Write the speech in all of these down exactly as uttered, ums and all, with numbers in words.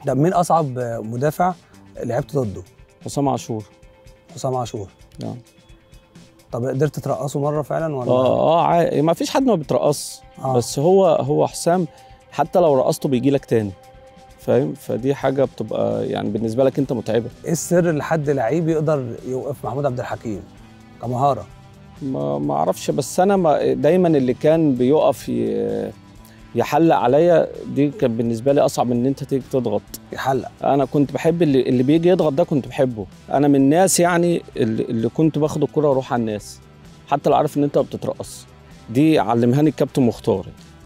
ده مين اصعب مدافع لعبت ضده؟ حسام عاشور. حسام عاشور. اه طب قدرت ترقصه مره فعلا ولا؟ اه اه عا... ما فيش حد ما بيترقص. آه. بس هو هو حسام حتى لو رقصته بيجي لك تاني، فاهم؟ فدي حاجه بتبقى يعني بالنسبه لك انت متعبه. ايه السر لحد لعيب يقدر يوقف محمود عبد الحكيم كمهاره؟ ما ما اعرفش، بس انا ما دايما اللي كان بيقف ي... يحلق عليا دي كان بالنسبه لي اصعب من ان انت تيجي تضغط. يحلق. انا كنت بحب اللي, اللي بيجي يضغط ده، كنت بحبه. انا من الناس يعني اللي, اللي كنت باخد الكره واروح على الناس حتى لو عارف ان انت بتترقص. دي علمهاني الكابتن مختار.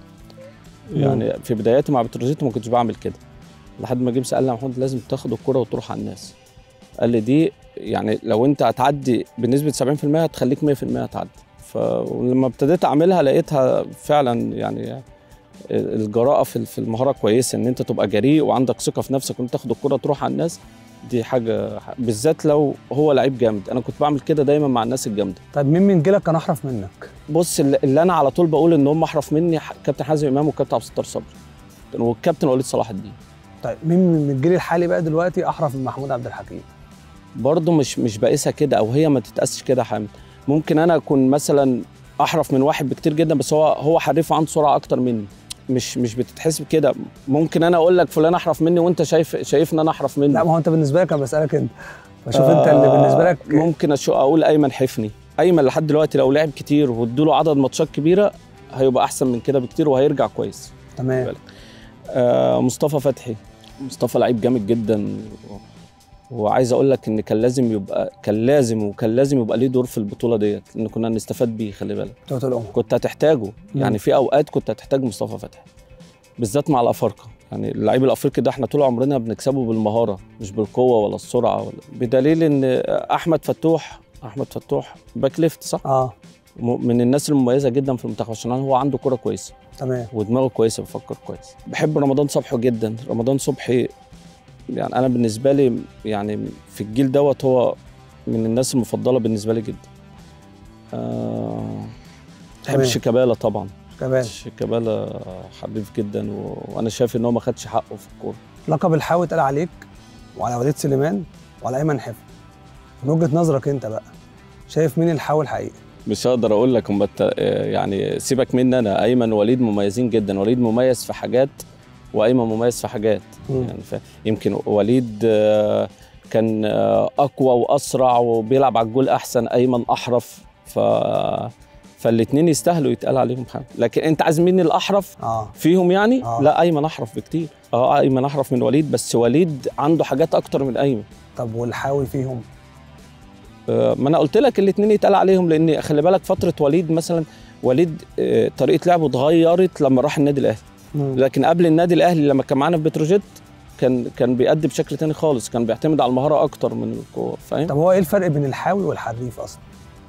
يعني في بداياتي مع بتروجيت ما كنتش بعمل كده، لحد ما جه سالني يا محمود لازم تاخد الكره وتروح على الناس. قال لي دي يعني لو انت هتعدي بنسبه سبعين في المية هتخليك مية في المية هتعدي. فلما ابتديت اعملها لقيتها فعلا يعني الجراءه في المهاره كويسه، ان انت تبقى جريء وعندك ثقه في نفسك وانت تاخد الكره تروح على الناس. دي حاجه بالذات لو هو لعيب جامد. انا كنت بعمل كده دايما مع الناس الجامده. طيب مين من جيلك كان احرف منك؟ بص اللي انا على طول بقول ان هم احرف مني كابتن حازم امام والكابتن عبد الستار صبري والكابتن وليد صلاح الدين. طيب مين من الجيل الحالي بقى دلوقتي احرف من محمود عبد الحكيم؟ برضه مش مش بقيسها كده، او هي ما تتقاسش كده يا حامد. ممكن انا اكون مثلا احرف من واحد بكتير جدا، بس هو هو حريف وعنده سرعه اكتر مني. مش مش بتتحسب كده. ممكن انا اقول لك فلان احرف مني وانت شايف شايفني انا احرف منه. لا ما هو انت بالنسبه لك، انا بسالك انت فشوف آه انت اللي بالنسبه لك. ممكن اقول ايمن حفني. ايمن لحد دلوقتي لو لعب كتير وادوا له عدد ماتشات كبيره هيبقى احسن من كده بكتير وهيرجع كويس. تمام. آه مصطفى فتحي. مصطفى لعيب جامد جدا، وعايز اقول لك ان كان لازم يبقى كان لازم وكان لازم يبقى ليه دور في البطوله ديت، لان كنا نستفاد بيه. خلي بالك كنت هتحتاجه. مم. يعني في اوقات كنت هتحتاج مصطفى فتحي بالذات مع الافارقه. يعني اللعيب الافريقي ده احنا طول عمرنا بنكسبه بالمهاره مش بالقوه ولا السرعه ولا بدليل ان احمد فتوح احمد فتوح باك ليفت صح؟ اه من الناس المميزه جدا في المنتخب عشان هو عنده كوره كويسه. تمام. ودماغه كويسه بيفكر كويس. بحب رمضان صبحي جدا. رمضان صبحي يعني انا بالنسبه لي يعني في الجيل دوت هو من الناس المفضله بالنسبه لي جدا. أه بحب شيكابالا طبعا. شيكابالا شيكابالا حريف جدا، وانا شايف ان هو ما خدش حقه في الكوره. لقب الحاوي اتقال عليك وعلى وليد سليمان وعلى ايمن حفني. من وجهه نظرك انت بقى شايف مين الحاوي الحقيقي؟ مش هقدر اقول لك يعني سيبك مني انا. ايمن ووليد مميزين جدا. وليد مميز في حاجات وايمن مميز في حاجات. مم. يعني يمكن وليد كان اقوى واسرع وبيلعب على الجول احسن. ايمن احرف. ف فالاثنين يستاهلوا يتقال عليهم حاجه. لكن انت عايز مين الاحرف آه. فيهم يعني؟ آه. لا ايمن احرف بكتير. اه ايمن احرف من وليد، بس وليد عنده حاجات اكتر من ايمن. طب والحاوي فيهم؟ آه ما انا قلت لك الاثنين يتقال عليهم، لان خلي بالك فتره وليد مثلا وليد آه طريقه لعبه اتغيرت لما راح النادي الاهلي. مم. لكن قبل النادي الاهلي لما كان معانا في بتروجيت كان كان بيأدي بشكل تاني خالص. كان بيعتمد على المهاره اكتر من القوه. فاهم؟ طب هو ايه الفرق بين الحاوي والحريف اصلا؟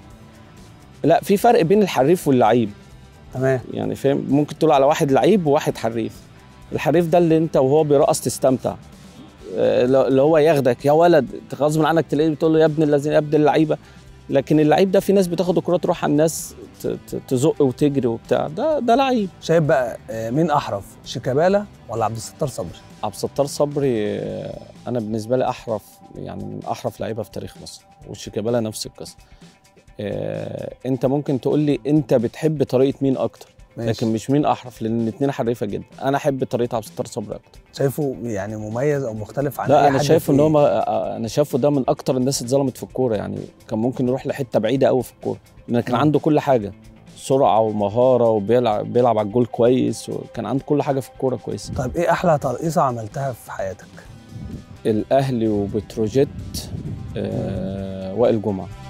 لا في فرق بين الحريف واللعيب. تمام. يعني فاهم؟ ممكن تقول على واحد لعيب وواحد حريف. الحريف ده اللي انت وهو بيرقص تستمتع، اللي هو ياخدك يا ولد غصب عنك تلاقيه بتقول له يا ابن الذين يا ابن اللعيبه. لكن اللعيب ده في ناس بتاخد الكره تروح على الناس تزق وتجري وبتاع. ده ده لعيب. شايف بقى مين احرف، شيكابالا ولا عبد الستار صبري؟ عبد الستار صبري انا بالنسبه لي احرف، يعني من احرف لعيبه في تاريخ مصر. وشيكابالا نفس القصه. آه، انت ممكن تقول لي انت بتحب طريقه مين اكتر؟ ماشي. لكن مش مين احرف، لان الاثنين حريفه جدا. انا احب طريقه عبد الستار صبري اكتر. شايفه يعني مميز او مختلف عن لا اي انا حد؟ شايفه ان هو انا شايفه ده من اكتر الناس اتظلمت في الكوره. يعني كان ممكن يروح لحته بعيده قوي في الكوره، لان كان م. عنده كل حاجه، سرعه ومهاره وبيلعب بيلعب على الجول كويس، وكان عنده كل حاجه في الكوره كويسه. طيب ايه احلى ترقيصه عملتها في حياتك؟ الاهلي وبتروجيت. آه وائل جمعه.